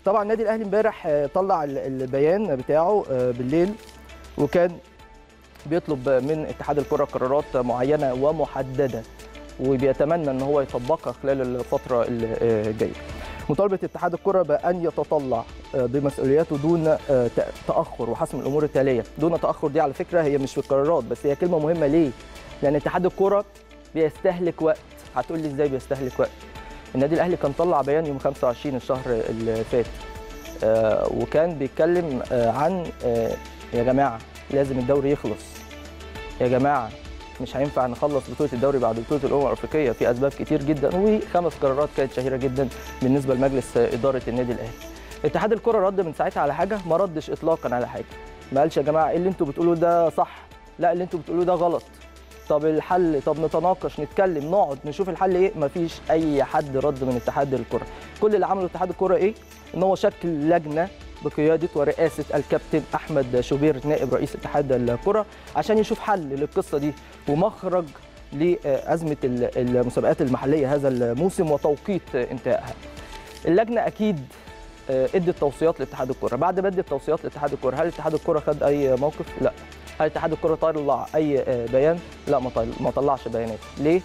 طبعا النادي الاهلي امبارح طلع البيان بتاعه بالليل، وكان بيطلب من اتحاد الكره قرارات معينه ومحدده وبيتمنى ان هو يطبقها خلال الفتره الجايه. مطالبه اتحاد الكره بان يتطلع بمسؤولياته دون تاخر وحسم الامور التاليه. دون تاخر دي على فكره هي مش في القرارات بس، هي كلمه مهمه. ليه؟ لان اتحاد الكره بيستهلك وقت. هتقول لي ازاي بيستهلك وقت؟ النادي الاهلي كان طلع بيان يوم 25 الشهر اللي فات، وكان بيتكلم عن يا جماعه لازم الدوري يخلص، يا جماعه مش هينفع نخلص بطوله الدوري بعد بطوله الامم الافريقيه، في اسباب كتير جدا، و5 قرارات كانت شهيره جدا بالنسبه لمجلس اداره النادي الاهلي. اتحاد الكره رد من ساعتها على حاجه؟ ما ردش اطلاقا على حاجه، ما قالش يا جماعه ايه اللي انتوا بتقولوه ده صح، لا اللي انتوا بتقولوه ده غلط، طب الحل، طب نتناقش نتكلم نقعد نشوف الحل ايه. مفيش اي حد رد من اتحاد الكره. كل اللي عمله اتحاد الكره ايه؟ ان هو شكل لجنه بقياده ورئاسه الكابتن احمد شوبير نائب رئيس اتحاد الكره عشان يشوف حل للقصه دي ومخرج لازمه المسابقات المحليه هذا الموسم وتوقيت انتهائها. اللجنه اكيد ادت توصيات لاتحاد الكره. بعد ما ادت توصيات لاتحاد الكره، هل اتحاد الكره خد اي موقف؟ لا. هل اتحاد الكره طلع اي بيان؟ لا، ما طلعش بيانات. ليه؟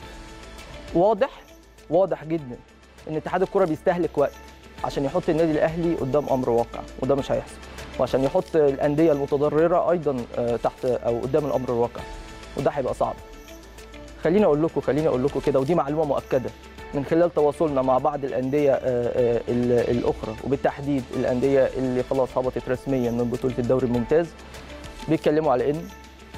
واضح جدا ان اتحاد الكره بيستهلك وقت عشان يحط النادي الاهلي قدام امر واقع، وده مش هيحصل، وعشان يحط الانديه المتضرره ايضا تحت او قدام الامر الواقع، وده هيبقى صعب. خليني اقول لكم كده، ودي معلومه مؤكده من خلال تواصلنا مع بعض الانديه الاخرى، وبالتحديد الانديه اللي خلاص هبطت رسميا من بطوله الدوري الممتاز، بيتكلموا على ان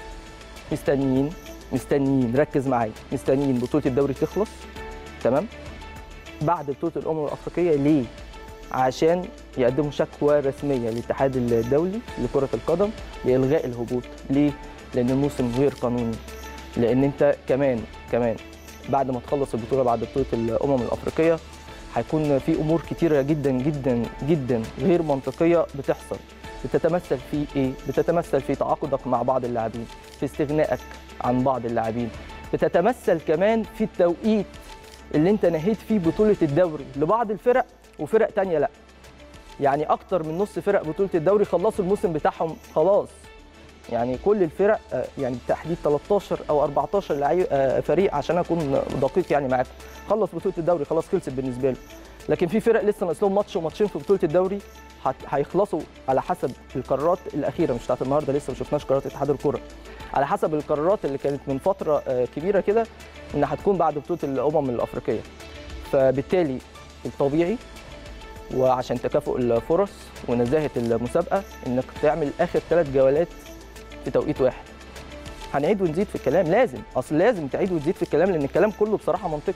مستنيين، ركز معايا، مستنيين بطوله الدوري تخلص تمام بعد بطوله الامم الافريقيه. ليه؟ عشان يقدموا شكوى رسميه للاتحاد الدولي لكره القدم لالغاء الهبوط. ليه؟ لان الموسم غير قانوني، لان انت كمان بعد ما تخلص البطوله بعد بطوله الامم الافريقيه هيكون في امور كتيره جدا جدا جدا غير منطقيه بتحصل. بتتمثل في ايه؟ بتتمثل في تعاقدك مع بعض اللاعبين، في استغنائك عن بعض اللاعبين، بتتمثل كمان في التوقيت اللي انت نهيت فيه بطوله الدوري لبعض الفرق وفرق تانية لا. يعني اكتر من نص فرق بطوله الدوري خلصوا الموسم بتاعهم خلاص، يعني كل الفرق، يعني بالتحديد 13 او 14 فريق عشان اكون دقيق يعني معاكم، خلص بطوله الدوري خلاص، خلصت بالنسبه له. لكن في فرق لسه ناقص لهم ماتش وماتشين في بطوله الدوري، هيخلصوا على حسب القرارات الاخيره، مش بتاعت النهارده، لسه ما شفناش قرارات اتحاد الكره، على حسب القرارات اللي كانت من فتره كبيره كده ان هتكون بعد بطوله الامم الافريقيه. فبالتالي الطبيعي وعشان تكافؤ الفرص ونزاهه المسابقه انك تعمل اخر 3 جولات في توقيت واحد. هنعيد ونزيد في الكلام، لازم تعيد وتزيد في الكلام، لان الكلام كله بصراحه منطقي.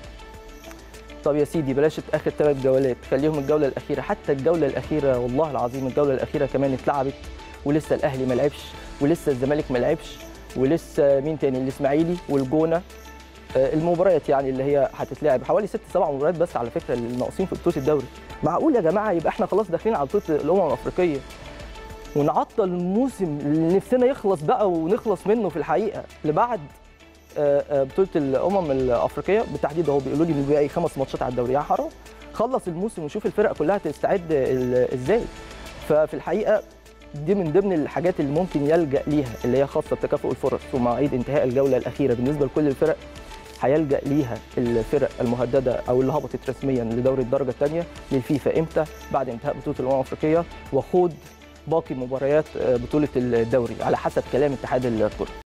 طب يا سيدي بلاش اخر 3 جولات، خليهم الجوله الاخيره، حتى الجوله الاخيره والله العظيم الجوله الاخيره كمان اتلعبت ولسه الاهلي ما لعبش، ولسه الزمالك ما لعبش، ولسه مين تاني؟ الاسماعيلي والجونه. المباريات يعني اللي هي هتتلعب حوالي 6-7 مباريات بس على فكره اللي ناقصين في بطوله الدوري. معقول يا جماعه يبقى احنا خلاص داخلين على بطوله الامم الافريقيه ونعطل الموسم اللي نفسنا يخلص بقى ونخلص منه في الحقيقه لبعد بطوله الامم الافريقيه بالتحديد؟ اهو بيقولوا لي ان باقي 5 ماتشات على الدوري، يا حرام خلص الموسم وشوف الفرق كلها تستعد ازاي. ففي الحقيقه دي من ضمن الحاجات اللي ممكن يلجا ليها، اللي هي خاصه بتكافؤ الفرص ومواعيد انتهاء الجوله الاخيره بالنسبه لكل الفرق. هيلجا ليها الفرق المهدده او اللي هبطت رسميا لدوري الدرجه الثانيه للفيفا امتى؟ بعد انتهاء بطوله الامم الافريقيه وخوض باقي مباريات بطوله الدوري على حسب كلام اتحاد الكره.